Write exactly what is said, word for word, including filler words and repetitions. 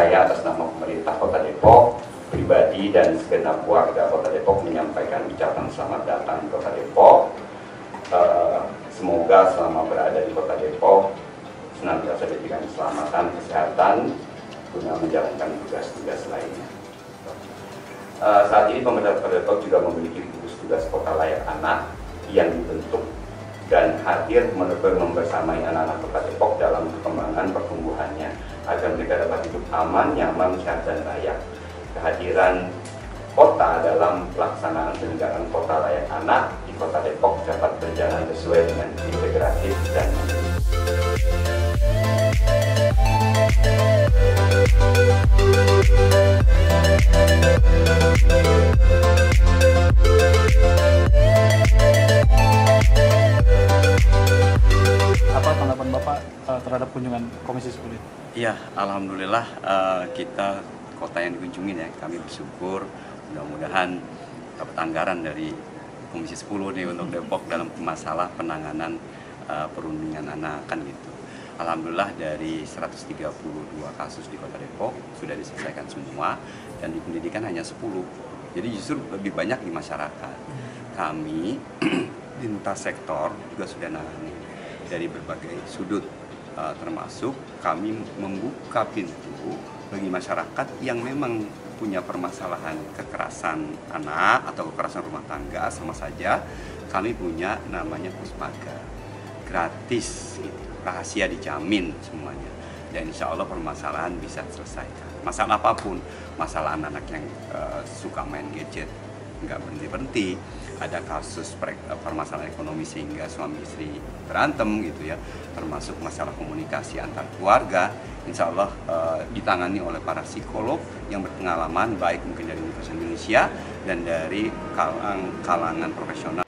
saya atas nama pemerintah Kota Depok, pribadi dan segenap warga Kota Depok menyampaikan ucapan selamat datang di Kota Depok. Uh, semoga selama berada di Kota Depok senantiasa diberikan keselamatan, kesehatan guna menjalankan tugas-tugas lainnya. Uh, saat ini pemerintah Kota Depok juga memiliki gugus tugas kota layak anak yang dibentuk dan hadir membersamai anak-anak Kota Depok dalam perkembangan pertumbuhannya agar mereka dapat hidup aman, nyaman, sehat, dan layak. Kehadiran kota dalam pelaksanaan penyelenggaraan kota layak anak di Kota Depok dapat berjalan sesuai dengan integratif dan apa tanggapan Bapak uh, terhadap kunjungan Komisi sepuluh? Iya, alhamdulillah uh, kita kota yang dikunjungi ya, kami bersyukur mudah-mudahan dapat anggaran dari Komisi sepuluh nih untuk Depok dalam masalah penanganan uh, perundingan anak kan gitu. Alhamdulillah dari seratus tiga puluh dua kasus di Kota Depok sudah diselesaikan semua dan di pendidikan hanya sepuluh. Jadi justru lebih banyak di masyarakat. Kami lintas sektor juga sudah nangani dari berbagai sudut, uh, termasuk kami membuka pintu bagi masyarakat yang memang punya permasalahan kekerasan anak atau kekerasan rumah tangga, sama saja kami punya namanya Puspaga gratis gitu. Rahasia dijamin semuanya dan insya Allah permasalahan bisa selesaikan. Masalah apapun, masalah anak-anak yang uh, suka main gadget nggak berhenti-berhenti, ada kasus permasalahan ekonomi sehingga suami istri berantem gitu ya, termasuk masalah komunikasi antar keluarga, insya Allah uh, ditangani oleh para psikolog yang berpengalaman baik mungkin dari Universitas Indonesia dan dari kalang, kalangan profesional